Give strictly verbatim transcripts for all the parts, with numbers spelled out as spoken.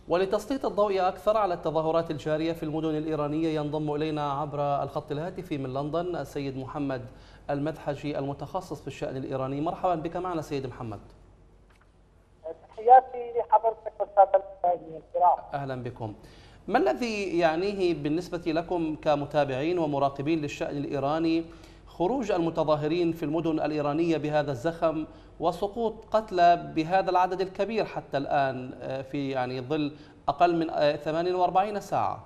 ولتسليط الضوء أكثر على التظاهرات الجارية في المدن الإيرانية ينضم إلينا عبر الخط الهاتفي من لندن السيد محمد المدحجي المتخصص في الشأن الإيراني. مرحبا بك معنا سيد محمد. تحياتي لحضرتك والسادة المشاهدين الكرام. أهلا بكم. ما الذي يعنيه بالنسبة لكم كمتابعين ومراقبين للشأن الإيراني خروج المتظاهرين في المدن الإيرانية بهذا الزخم وسقوط قتلى بهذا العدد الكبير حتى الآن في يعني ظل أقل من ثمانية وأربعين ساعة؟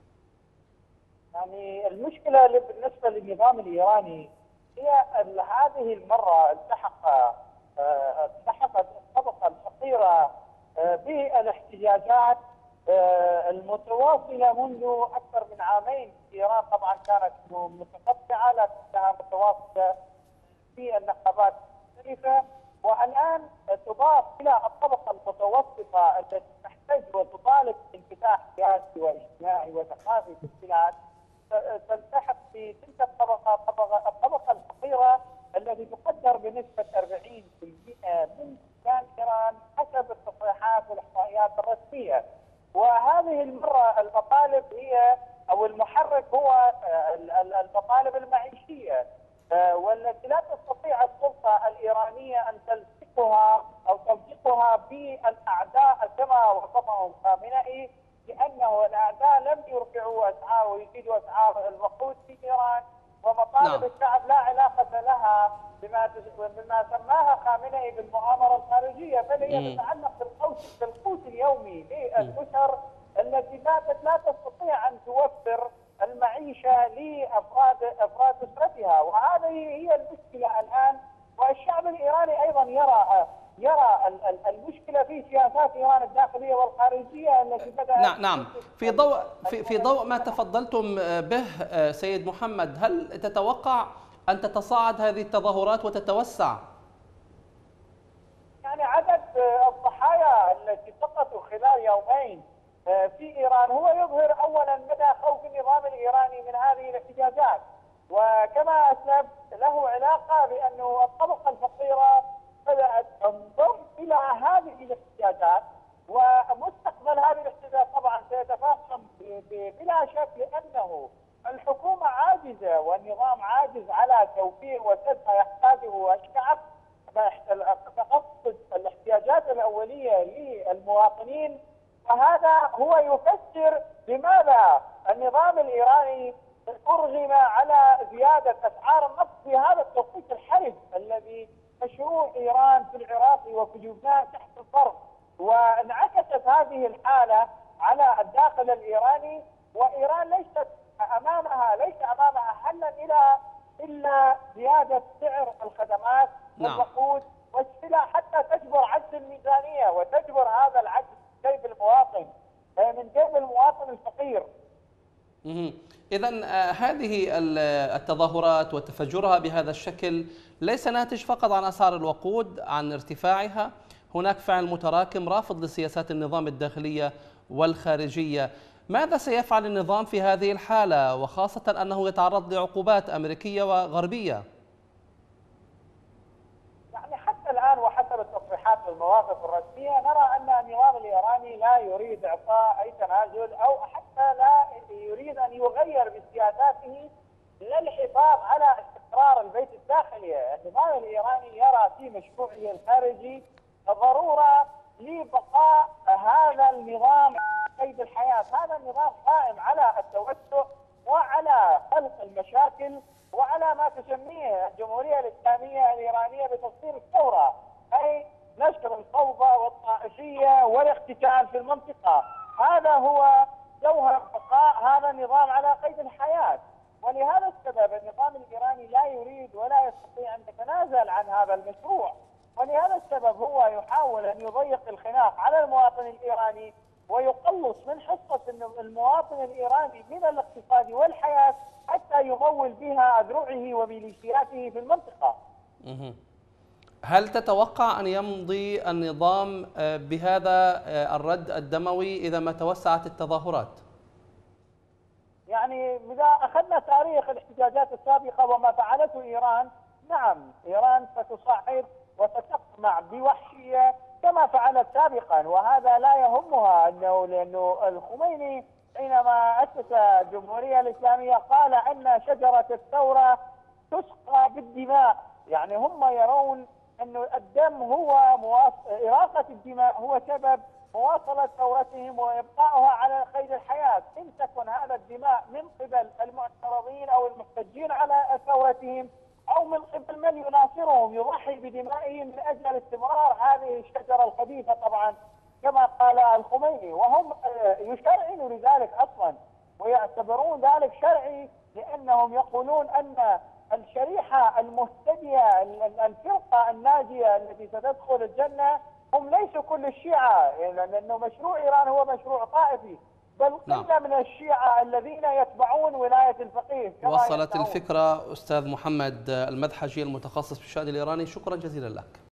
يعني المشكلة بالنسبة للنظام الإيراني هي هذه المرة التحق التحقت الطبقة الفقيرة بالاحتجاجات المتواصلة منذ أكثر من عامين في إيران. طبعا كانت متقطعة لكنها متواصلة في النقابات المختلفة، والآن تضاف إلى الطبقة المتوسطة التي تحتاج وتطالب بانفتاح سياسي واجتماعي وثقافي في البلاد، تلتحق في تلك الطبقة الطبقة الفقيرة التي تقدر بنسبة أربعين بالمئة من سكان إيران حسب التصريحات والإحصائيات الرسمية. وهذه المرة المطالب هي أو المحرك هو المطالب المعيشية، والتي لا تستطيع السلطة الإيرانية أن تلصقها أو تلصقها بالأعداء كما وصفهم خامنئي، لأنه الأعداء لم يرفعوا أسعار ويزيدوا أسعار الوقود في إيران، ومطالب نعم. الشعب لا علاقة لها بما بما سماها خامنئي بالمؤامرة الخارجية، بل هي تتعلق بالقوت بالقوت اليومي للأسر التي باتت لا تستطيع أن توفر المعيشة لأفراد أفراد أسرتها. وهذه هي المشكلة الآن، والشعب الإيراني أيضا يرى يرى المشكلة في سياسات إيران الداخلية والخارجية التي بدأت. نعم نعم في ضوء في في ضوء ما تفضلتم به سيد محمد، هل تتوقع أن تتصاعد هذه التظاهرات وتتوسع؟ يعني عدد الضحايا التي سقطوا خلال يومين في إيران هو يظهر أولا مدى خوف النظام الإيراني من هذه الاحتجاجات، وكما أسلفت له علاقة بأنه الطبقة الفقيرة بدأت تنظر إلى هذه الاحتجاجات، ومستقبل هذه الاحتجاجات طبعا سيتفاقم بلا شك، لأنه الحكومة عاجزة والنظام عاجز على توفير وسد ما يحتاجه الشعب كتقصد الاحتياجات الأولية للمواطنين. وهذا هو يفسر لماذا النظام الإيراني أرغم على زيادة أسعار النفط في هذا التوقيت الحرج الذي مشروع إيران في العراق وفي لبنان تحت الضرب. وانعكست هذه الحالة على الداخل الإيراني، وإيران ليست أمامها ليس أمامها حلا إلى إلا زيادة سعر الخدمات والوقود والسلع حتى تجبر عجز الميزانية وتجبر هذا العجز من جيب المواطن من جيب المواطن الفقير. إذن هذه التظاهرات وتفجرها بهذا الشكل ليس ناتج فقط عن أسعار الوقود عن ارتفاعها، هناك فعل متراكم رافض لسياسات النظام الداخلية والخارجية. ماذا سيفعل النظام في هذه الحالة، وخاصة أنه يتعرض لعقوبات أمريكية وغربية؟ يعني حتى الآن وحسب التصريحات والمواقف الرسمية نرى أن النظام الإيراني لا يريد إعطاء أي تنازل أو حتى لا يريد أن يغير بسياساته للحفاظ على استقرار البيت الداخلي. النظام الإيراني يرى في مشروعه الخارجي ضرورة لبقاء هذا النظام قيد الحياة. هذا النظام قائم على التوسع وعلى خلق المشاكل وعلى ما تسميه الجمهورية الإسلامية الإيرانية بتصدير الثورة، أي نشر الفوضى والطائفية والاقتتال في المنطقة. هذا هو جوهر بقاء هذا النظام على قيد الحياة. ولهذا السبب النظام الإيراني لا يريد ولا يستطيع أن يتنازل عن هذا المشروع، ولهذا السبب هو يحاول أن يضيق الخناق على المواطن الإيراني ويقلص من حصة المواطن الإيراني من الاقتصاد والحياة حتى يمول بها أذرعه وميليشياته في المنطقة. هل تتوقع أن يمضي النظام بهذا الرد الدموي إذا ما توسعت التظاهرات؟ يعني إذا أخذنا تاريخ الاحتجاجات السابقة وما فعلته إيران، نعم إيران ستصعد وستقمع بوحشية كما فعلت سابقا، وهذا لا يهمها انه لانه الخميني حينما اسس الجمهوريه الاسلاميه قال ان شجره الثوره تسقى بالدماء، يعني هم يرون انه الدم هو مواص... اراقه الدماء هو سبب مواصله ثورتهم وابقائها على قيد الحياه، ان تكن هذا الدماء من قبل المعترضين او المحتجين على ثورتهم او من قبل من يناصرهم يضحي بدمائهم من اجل استمرار هذه الشجره الخبيثه طبعا كما قال الخميني، وهم يشرعنوا لذلك اصلا ويعتبرون ذلك شرعي، لانهم يقولون ان الشريحه المهتديه الفرقه الناجيه التي ستدخل الجنه هم ليسوا كل الشيعه، لانه مشروع ايران هو مشروع طائفي، بل قله من الشيعه الذين يتبعون ولايه الفقيه. وصلت الفكره استاذ محمد المدحجي المتخصص في الشأن الايراني، شكرا جزيلا لك.